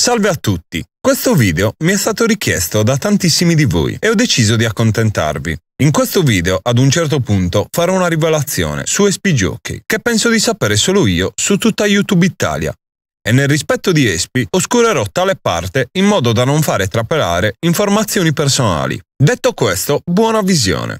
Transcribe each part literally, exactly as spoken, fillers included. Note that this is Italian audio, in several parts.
Salve a tutti! Questo video mi è stato richiesto da tantissimi di voi e ho deciso di accontentarvi. In questo video, ad un certo punto, farò una rivelazione su ESPIGiochi che penso di sapere solo io su tutta YouTube Italia. E nel rispetto di Espi, oscurerò tale parte in modo da non fare trapelare informazioni personali. Detto questo, buona visione!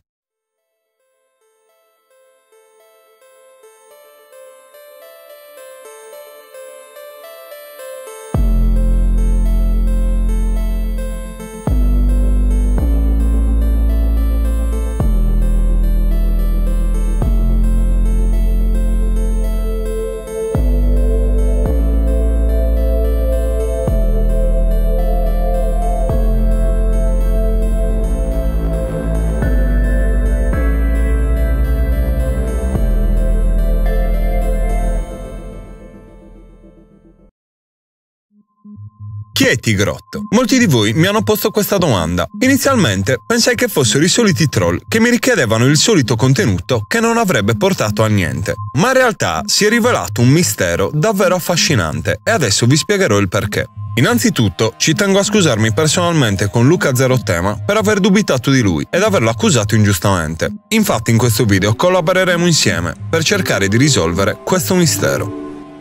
Chi è Tigrotto? Molti di voi mi hanno posto questa domanda. Inizialmente pensai che fossero i soliti troll che mi richiedevano il solito contenuto che non avrebbe portato a niente. Ma in realtà si è rivelato un mistero davvero affascinante e adesso vi spiegherò il perché. Innanzitutto ci tengo a scusarmi personalmente con Luca Zero Tema per aver dubitato di lui ed averlo accusato ingiustamente. Infatti in questo video collaboreremo insieme per cercare di risolvere questo mistero.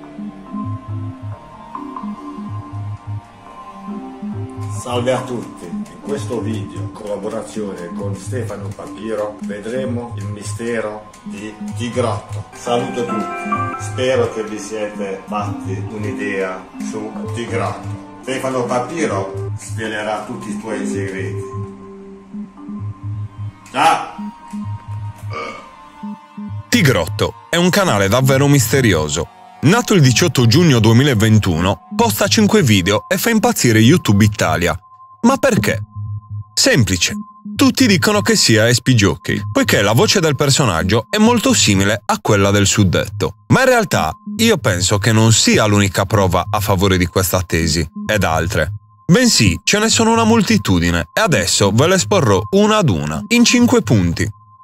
Salve a tutti, in questo video, in collaborazione con Stefano Papiro, vedremo il mistero di Tigrotto. Saluto tutti, spero che vi siete fatti un'idea su Tigrotto. Stefano Papiro svelerà tutti i tuoi segreti. Ciao! Tigrotto è un canale davvero misterioso. Nato il diciotto giugno duemilaventuno, posta cinque video e fa impazzire YouTube Italia. Ma perché? Semplice. Tutti dicono che sia ESPIGiochi, poiché la voce del personaggio è molto simile a quella del suddetto. Ma in realtà io penso che non sia l'unica prova a favore di questa tesi, ed altre. Bensì, ce ne sono una moltitudine e adesso ve le esporrò una ad una, in cinque punti.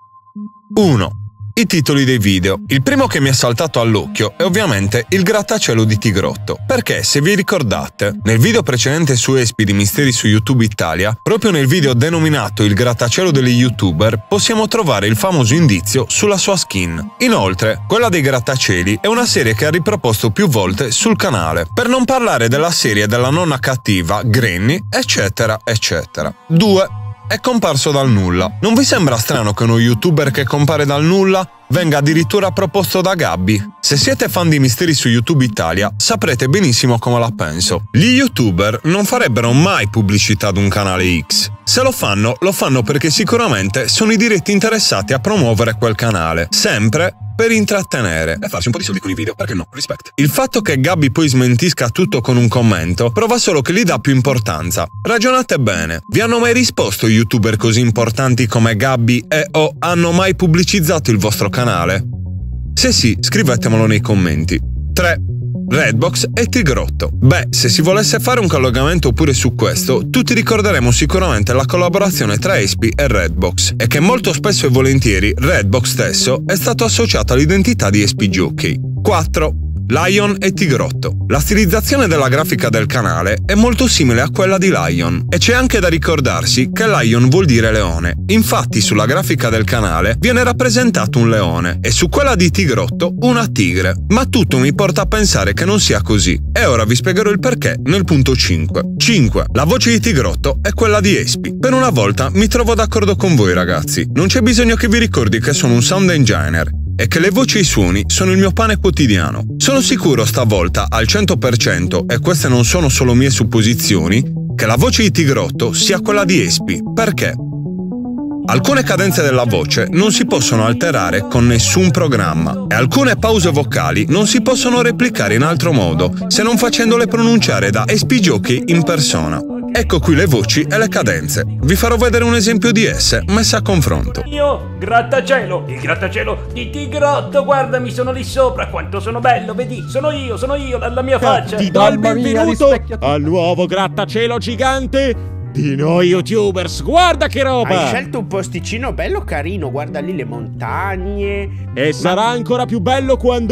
uno. I titoli dei video. Il primo che mi è saltato all'occhio è ovviamente il grattacielo di Tigrotto, perché se vi ricordate, nel video precedente su Espi di Misteri su YouTube Italia, proprio nel video denominato il grattacielo degli YouTuber, possiamo trovare il famoso indizio sulla sua skin. Inoltre, quella dei grattacieli è una serie che ha riproposto più volte sul canale, per non parlare della serie della nonna cattiva, Granny, eccetera, eccetera. due. È comparso dal nulla. Non vi sembra strano che uno youtuber che compare dal nulla venga addirittura proposto da Gabby? Se siete fan di Misteri su YouTube Italia, saprete benissimo come la penso. Gli youtuber non farebbero mai pubblicità ad un canale X. Se lo fanno, lo fanno perché sicuramente sono i diretti interessati a promuovere quel canale, sempre per intrattenere e farsi un po' di soldi con i video, perché no? Respect. Il fatto che Gabby poi smentisca tutto con un commento prova solo che gli dà più importanza. Ragionate bene, vi hanno mai risposto youtuber così importanti come Gabby e o hanno mai pubblicizzato il vostro canale? Se sì, scrivetemelo nei commenti. tre. Redbox e Tigrotto. Beh, se si volesse fare un collegamento pure su questo, tutti ricorderemo sicuramente la collaborazione tra Espi e Redbox, e che molto spesso e volentieri Redbox stesso è stato associato all'identità di ESPIGiochi. quattro. Lion e Tigrotto. La stilizzazione della grafica del canale è molto simile a quella di Lion, e c'è anche da ricordarsi che Lion vuol dire leone. Infatti sulla grafica del canale viene rappresentato un leone e su quella di Tigrotto una tigre, ma tutto mi porta a pensare che non sia così. E ora vi spiegherò il perché nel punto cinque. cinque. La voce di Tigrotto è quella di Espi. Per una volta mi trovo d'accordo con voi ragazzi, non c'è bisogno che vi ricordi che sono un sound engineer e che le voci e i suoni sono il mio pane quotidiano. Sono sicuro stavolta al cento per cento, e queste non sono solo mie supposizioni, che la voce di Tigrotto sia quella di Espi. Perché? Alcune cadenze della voce non si possono alterare con nessun programma e alcune pause vocali non si possono replicare in altro modo se non facendole pronunciare da ESPIGiochi in persona. Ecco qui le voci e le cadenze. Vi farò vedere un esempio di esse messe a confronto. Io, grattacielo, il grattacielo di Tigrotto, guardami, sono lì sopra, quanto sono bello, vedi, sono io, sono io, la, la mia faccia. Ti do il benvenuto al nuovo grattacielo gigante di noi youtubers, guarda che roba! Hai scelto un posticino bello carino, guarda lì le montagne. E sarà ancora più bello quando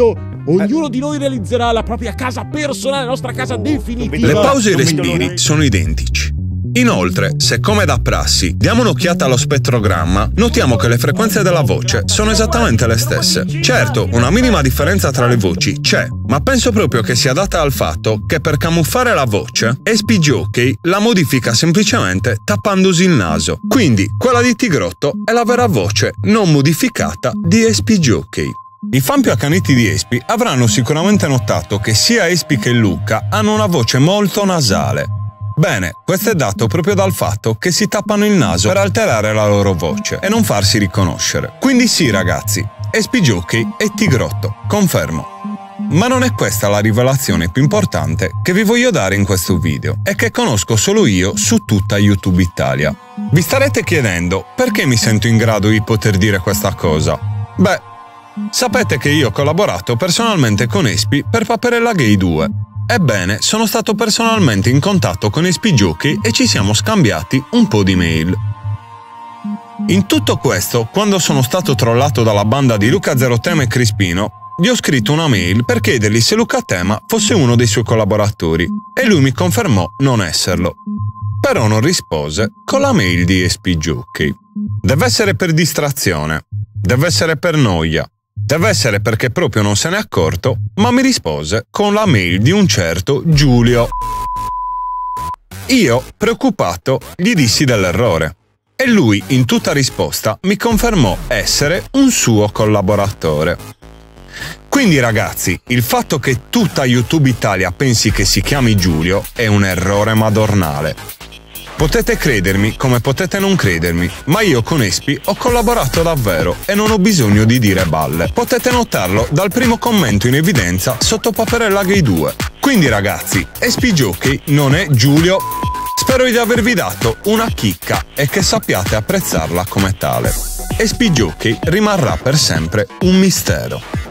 Ognuno di noi realizzerà la propria casa personale, la nostra casa definitiva. Le pause e i respiri sono identici. Inoltre, se come da prassi diamo un'occhiata allo spettrogramma, notiamo che le frequenze della voce sono esattamente le stesse. Certo, una minima differenza tra le voci c'è, ma penso proprio che sia data al fatto che per camuffare la voce, S P Jockey la modifica semplicemente tappandosi il naso. Quindi, quella di Tigrotto è la vera voce non modificata di S P Jockey. I fan più accaniti di Espi avranno sicuramente notato che sia Espi che Luca hanno una voce molto nasale. Bene, questo è dato proprio dal fatto che si tappano il naso per alterare la loro voce e non farsi riconoscere. Quindi sì ragazzi, S P Jockey e Tigrotto, confermo. Ma non è questa la rivelazione più importante che vi voglio dare in questo video e che conosco solo io su tutta YouTube Italia. Vi starete chiedendo perché mi sento in grado di poter dire questa cosa? Beh, sapete che io ho collaborato personalmente con Espi per Paperella Gay due. Ebbene, sono stato personalmente in contatto con S P Jockey e ci siamo scambiati un po' di mail. In tutto questo, quando sono stato trollato dalla banda di Luca Zero Tema e Crispino, gli ho scritto una mail per chiedergli se Luca Tema fosse uno dei suoi collaboratori e lui mi confermò non esserlo. Però non rispose con la mail di S P Jockey. Deve essere per distrazione, deve essere per noia, deve essere perché proprio non se n'è accorto, ma mi rispose con la mail di un certo Giulio. Io, preoccupato, gli dissi dell'errore e lui, in tutta risposta, mi confermò essere un suo collaboratore. Quindi ragazzi, il fatto che tutta YouTube Italia pensi che si chiami Giulio è un errore madornale. Potete credermi come potete non credermi, ma io con Espi ho collaborato davvero e non ho bisogno di dire balle. Potete notarlo dal primo commento in evidenza sotto Paperella Gay due. Quindi ragazzi, S P Jockey non è Giulio. Spero di avervi dato una chicca e che sappiate apprezzarla come tale. S P Jockey rimarrà per sempre un mistero.